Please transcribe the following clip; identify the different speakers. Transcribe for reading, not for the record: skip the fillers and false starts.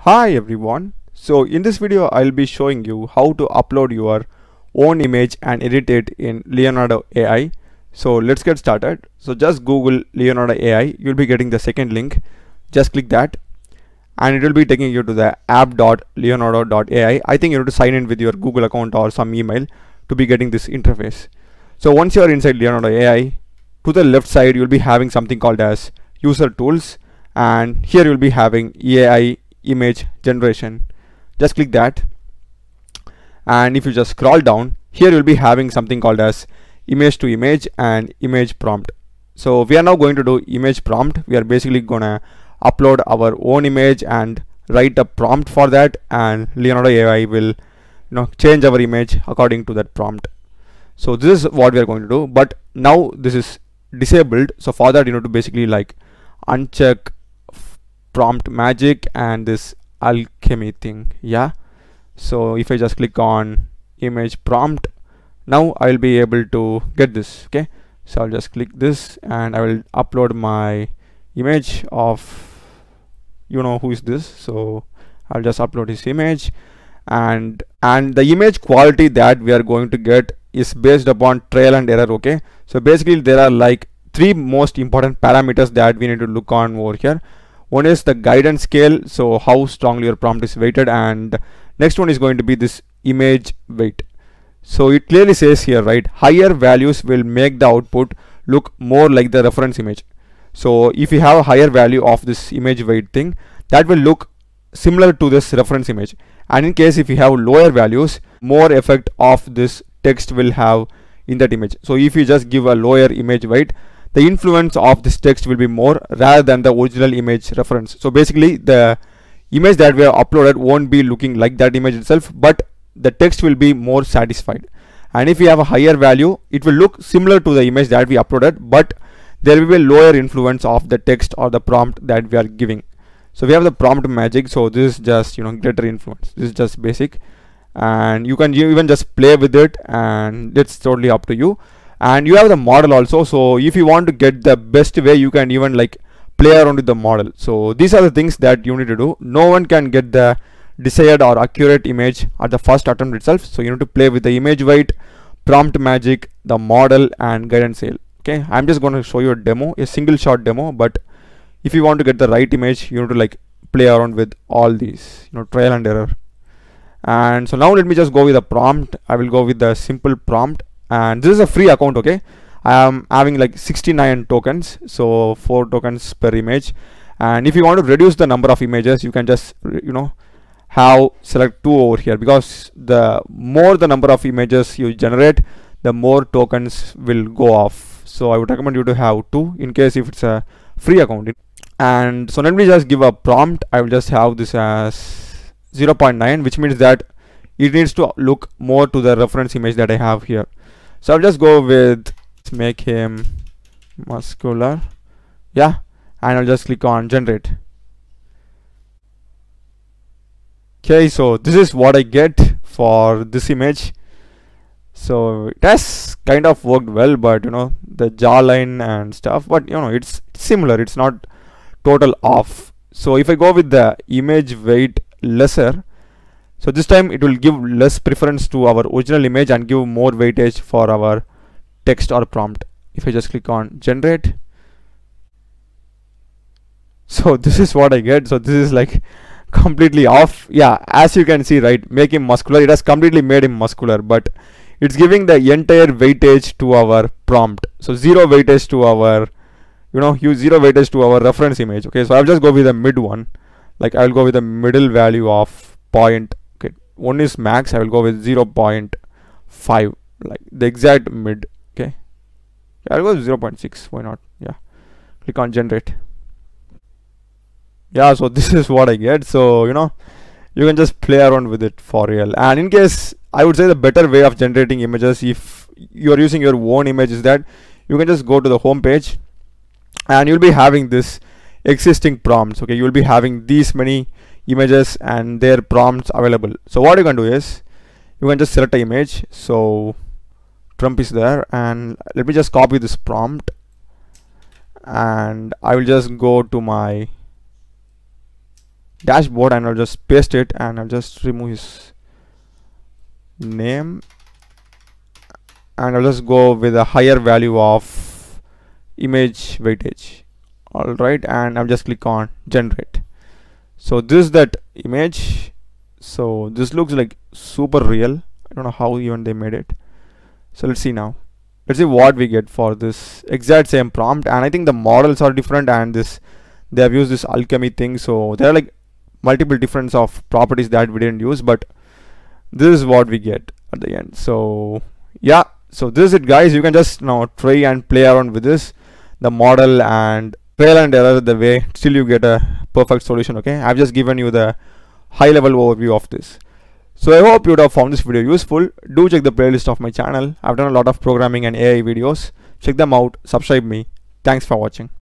Speaker 1: Hi everyone. So in this video I'll be showing you how to upload your own image and edit it in Leonardo AI. So let's get started. So just Google Leonardo AI. You'll be getting the second link. Just click that and it will be taking you to the app.leonardo.ai. I think you need to sign in with your Google account or some email to be getting this interface. So once you're inside Leonardo AI, to the left side you'll be having something called as user tools, and here you'll be having AI image generation. Just click that, and if you just scroll down, here you'll be having something called as image to image and image prompt. So we are now going to do image prompt. We are basically gonna upload our own image and write a prompt for that, and Leonardo AI will change our image according to that prompt. So this is what we are going to do, but now this is disabled. So for that you need to basically uncheck prompt magic and this alchemy thing. Yeah, so if I just click on image prompt, now I'll be able to get this. Okay, so I'll just click this and I will upload my image of who is this. So I'll just upload his image, and the image quality that we are going to get is based upon trial and error. Okay, so basically there are three most important parameters that we need to look on over here. One is the guidance scale, so how strongly your prompt is weighted, and next one is going to be this image weight. So it clearly says here, right, higher values will make the output look more like the reference image. So if you have a higher value of this image weight thing, that will look similar to this reference image, and in case if you have lower values, more effect of this text will have in that image. So if you just give a lower image weight, the influence of this text will be more rather than the original image reference. So basically the image that we have uploaded won't be looking like that image itself, but the text will be more satisfied. And if we have a higher value, it will look similar to the image that we uploaded, but there will be a lower influence of the text or the prompt that we are giving. So we have the prompt magic. So this is just greater influence. This is just basic, and you can even just play with it, and it's totally up to you. And you have the model also, so if you want to get the best way, you can even play around with the model. So these are the things that you need to do. No one can get the desired or accurate image at the first attempt itself, so you need to play with the image weight, prompt magic, the model, and guidance scale. Okay, I'm just going to show you a demo, a single shot demo, but if you want to get the right image, you need to play around with all these trial and error. And so now let me just go with a prompt. I will go with the simple prompt, and this is a free account. Okay, I am having 69 tokens, so 4 tokens per image. And if you want to reduce the number of images, you can just have select 2 over here, because the more the number of images you generate, the more tokens will go off. So I would recommend you to have 2 in case if it's a free account. And so let me just give a prompt. I will just have this as 0.9, which means that it needs to look more to the reference image that I have here. So I'll just go with, let's make him muscular. Yeah, and I'll just click on generate. Okay, so this is what I get for this image. So it has kind of worked well, but the jawline and stuff, but it's similar, it's not total off. So if I go with the image weight lesser, so this time it will give less preference to our original image and give more weightage for our text or prompt. If I just click on generate, so this is what I get. So this is completely off. Yeah, as you can see, right, make him muscular. It has completely made him muscular, but it's giving the entire weightage to our prompt. So zero weightage to our zero weightage to our reference image. Okay, so I'll just go with the mid one. I'll go with the middle value of point. Okay, one is max. I will go with 0.5, the exact mid. Okay, I'll go with 0.6. Why not? Yeah, click on generate. Yeah, so this is what I get. So you can just play around with it for real. And in case, I would say the better way of generating images, if you are using your own image, is that you can just go to the home page and you'll be having this existing prompts. Okay, you'll be having these many images and their prompts available. So what you can do is you can just select an image. So Trump is there, and let me just copy this prompt, and I will just go to my dashboard and I'll just paste it, and I'll just remove his name, and I'll just go with a higher value of image weightage. Alright, and I'll just click on generate. So this is that image. So this looks like super real. I don't know how even they made it. So let's see now. Let's see what we get for this exact same prompt. And I think the models are different, and this they have used this alchemy thing. So there are like multiple difference of properties that we didn't use, but this is what we get at the end. So yeah, so this is it, guys. You can just now try and play around with this, the model, and trial and error the way still you get a perfect solution. Okay, I've just given you the high level overview of this. So I hope you would have found this video useful. Do check the playlist of my channel. I've done a lot of programming and AI videos. Check them out, subscribe me. Thanks for watching.